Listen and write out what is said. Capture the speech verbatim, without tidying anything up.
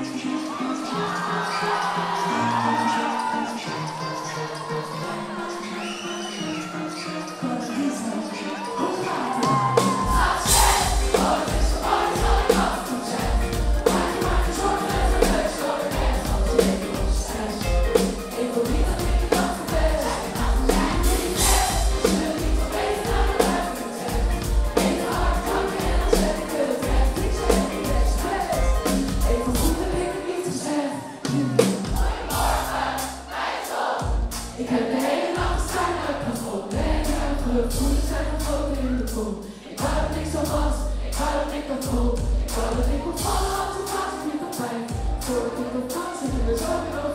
Ik heb de hele nacht gestaan uit mijn school. Ben en gevoelens zijn gefloten in de kom. Ik wou dat ik zo was, ik wou dat ik dat kon. Ik wou dat ik kon vallen, als ik was, ik niet op pijn. Voordat ik op kans, ik ben zo weer over.